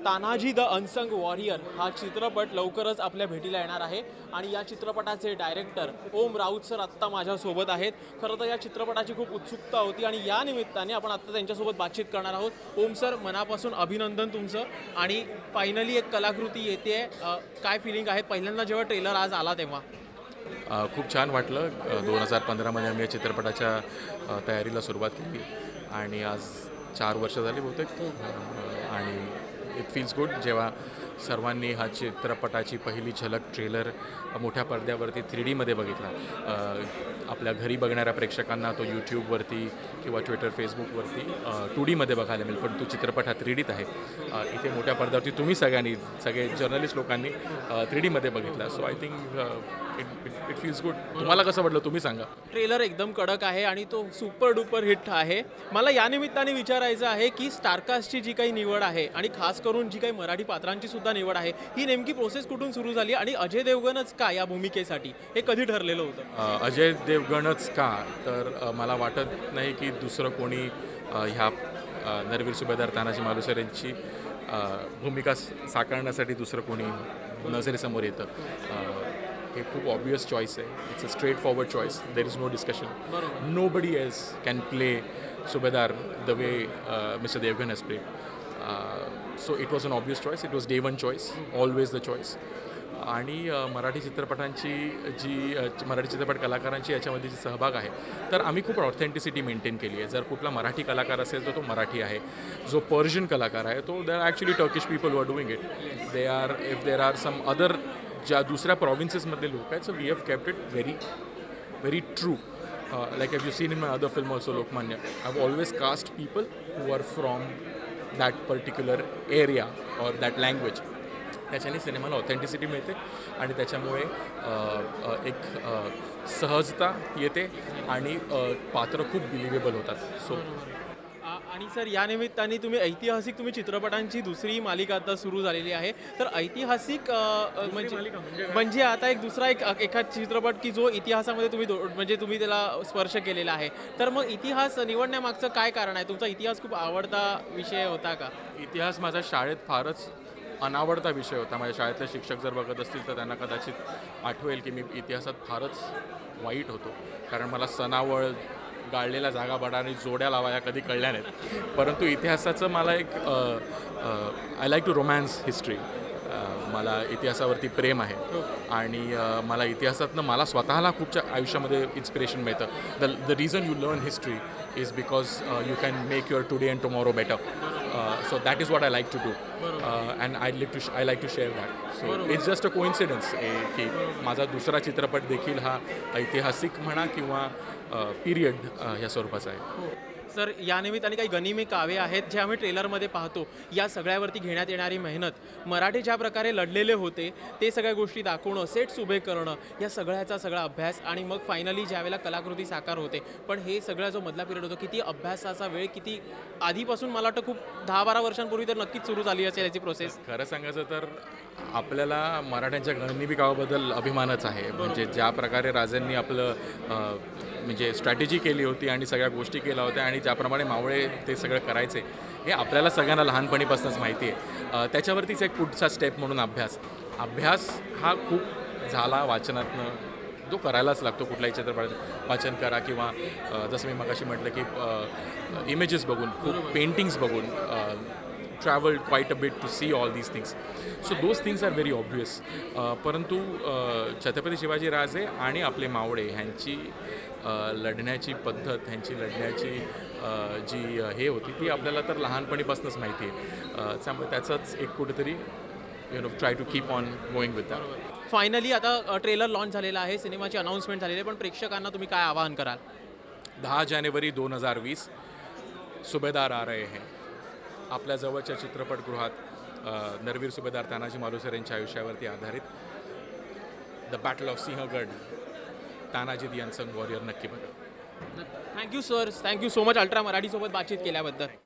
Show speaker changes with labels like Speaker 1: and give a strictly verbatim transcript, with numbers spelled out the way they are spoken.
Speaker 1: Tanaji the unsung warrior हा चित्रपट लवकरच आपल्या भेटीला येणार आहे आणि या चित्रपटाचे डायरेक्टर ओम राऊत सर आत्ता माझ्यासोबत आहेत। खरं तर या चित्रपटाची खूप उत्सुकता होती आणि या निमित्ताने आपण आत्ता त्यांच्यासोबत बातचीत करणार आहोत। ओम सर, मनापासून अभिनंदन तुमचं आणि फायनली एक कलाकृती येते। काय फिलिंग आहे पहिल्यांदा जेव्हा ट्रेलर आज आला तेव्हा?
Speaker 2: खूप छान वाटलं। दोन हजार पंधरामध्ये आम्ही या चित्रपटाच्या तयारीला सुरुवात केली आणि आज चार वर्ष झाली बहुतेक आणि इट फील्स गुड जेव्हा सर्वांनी हा चित्रपटाची पहिली झलक ट्रेलर मोठ्या पडद्यावरती थ्री डीमध्ये बघितला। आपल्या घरी बघणाऱ्या प्रेक्षकांना तो यूट्यूबवरती किंवा ट्विटर फेसबुकवरती टू डीमध्ये बघायला मिळेल, पण तो चित्रपट हा थ्री डीत आहे। इथे मोठ्या पडद्यावरती तुम्ही सगळ्यांनी सगळे जर्नलिस्ट लोकांनी थ्री डीमध्ये बघितला। So I think it it feels good. तुम्हाला कसं वाटलं तुम्ही सांगा?
Speaker 1: ट्रेलर एकदम कडक आहे आणि तो सुपर डुपर हिट आहे। मला या निमित्ताने विचारायचं आहे की स्टारकास्टची जी काही निवड आहे आणि खास करून जी काही मराठी पात्रांची सुद्धा निवड आहे, ही नेमकी प्रोसेस कुठून सुरू झाली आणि अजय देवगणच का या भूमिकेसाठी हे कधी ठरलेलं होतं?
Speaker 2: अजय देवगणच का तर मला वाटत नाही की दुसरं कोणी ह्या नरवीर सुभेदार तानाजी मालुसरे यांची भूमिका साकारण्यासाठी दुसरं कोणी नजरेसमोर येतं। हे खूप ऑब्वियस चॉईस आहे। It's a straightforward choice, there is no discussion. Nobody else can play Subedar the way mister Devgan has played. So it was an obvious choice, it was day one choice, always the choice. आणि मराठी चित्रपटांची जी मराठी चित्रपट कलाकारांची याच्यामध्ये जी सहभाग आहे तर आम्ही खूप ऑथेंटिसिटी मेंटेन केली आहे। जर कुठला मराठी कलाकार असेल तर तो मराठी आहे, जो पर्शियन कलाकार आहे तो they are actually Turkish people who are doing it. They are if there are some other ज्या दुसऱ्या प्रॉव्हिन्सेसमधले लोक आहेत, so we have kept it very very true. Like have you seen in my other film also Lokmanya, I have always cast people who are from that particular area or that language. त्याच्याने सिनेमाला authenticity मिळते आणि त्याच्यामुळे एक सहजता येते आणि पात्र खूप बिलिव्हेबल होतात। सो
Speaker 1: आणि सर या निमित्ताने तुम्ही ऐतिहासिक तुम्ही चित्रपटांची दुसरी मालिका आता सुरू झालेली आहे, तर ऐतिहासिक म्हणजे म्हणजे आता एक दुसरा एक एखाद चित्रपट की जो इतिहासामध्ये तुम्ही म्हणजे तुम्ही त्याला स्पर्श केलेला आहे, तर मग इतिहास निवडण्यामागचं काय कारण आहे? तुमचा इतिहास खूप आवडता विषय होता का?
Speaker 2: इतिहास माझ्या शाळेत फारच अनावडता विषय होता। माझ्या शाळेतले शिक्षक जर बघत असतील तर त्यांना कदाचित आठवेल की मी इतिहासात फारच वाईट होतो, कारण मला सनावळ गाळलेल्या जागा बडा आणि जोड्या लावाया कधी कळल्या नाहीत। परंतु इतिहासाचं मला एक I like to romance history. मला इतिहासावरती प्रेम आहे आणि मला इतिहासातनं मला स्वतःला खूपच्या आयुष्यामध्ये इन्स्पिरेशन मिळतं। The the reason you learn history is because you can make your today and tomorrow better. So that is what I like to do and I like to I like to share that. So it's just a coincidence की माझा दुसरा चित्रपट देखील हा ऐतिहासिक म्हणा किंवा period ह्या स्वरूपाचा आहे।
Speaker 1: सर या निमित्ताने काही गनिमी काव्य आहेत जे आम्ही ट्रेलरमध्ये पाहतो, या सगळ्यावरती घेण्यात येणारी मेहनत, मराठी ज्या प्रकारे लढलेले होते ते सगळ्या गोष्टी दाखवणं, सेट्स उभे करणं, या सगळ्याचा सगळा अभ्यास आणि मग फायनली ज्यावेळेला कलाकृती साकार होते, पण हे सगळा जो मधला पिरियड होतो किती अभ्यासाचा वेळ, किती आधीपासून मला वाटतं खूप दहा बारा वर्षांपूर्वी तर नक्कीच सुरू झाली असेल याची प्रोसेस।
Speaker 2: खरं सांगायचं तर आपल्याला मराठ्यांच्या गनिमी काव्याबद्दल अभिमानच आहे। म्हणजे ज्या प्रकारे राजांनी आपलं म्हणजे स्ट्रॅटेजी केली होती आणि सगळ्या गोष्टी केल्या होत्या आणि ज्याप्रमाणे मावळे ते सगळं करायचे हे आपल्याला सगळ्यांना लहानपणीपासूनच माहिती आहे। त्याच्यावरतीच एक पुढचा स्टेप म्हणून अभ्यास अभ्यास हा खूप झाला वाचनातनं, जो करायलाच लागतो। कुठलाही चित्रपट वाचन करा किंवा जसं मी मगाशी म्हटलं की इमेजेस बघून, खूप पेंटिंग्स बघून, travelled quite a bit to see all these things. So those things are very obvious. परंतु छत्रपती शिवाजी राजे आणि आपले मावळे ह्यांची लढण्याची पद्धत, ह्यांची लढण्याची जी हे होती ती आपल्याला तर लहानपणीपासूनच माहिती आहे। त्यामुळे त्याचंच एक कुठेतरी you know try to keep on going with that.
Speaker 1: Finally आता ट्रेलर लॉन्च झालेला आहे, सिनेमाची अनाऊन्समेंट झालेली आहे, पण प्रेक्षकांना तुम्ही काय आवाहन कराल?
Speaker 2: दहा जानेवारी दोन हजार वीस सुभेदार आ रहे हैं आपल्या जवळच्या चित्रपटगृहात नरवीर सुभेदार तानाजी मालुसरे यांच्या आयुष्यावरती आधारित the battle of Sinhagad, Tanaji the unsung warrior नक्की बघा।
Speaker 1: Thank you sir, thank you so much ultra मराठीसोबत बातचीत केल्याबद्दल।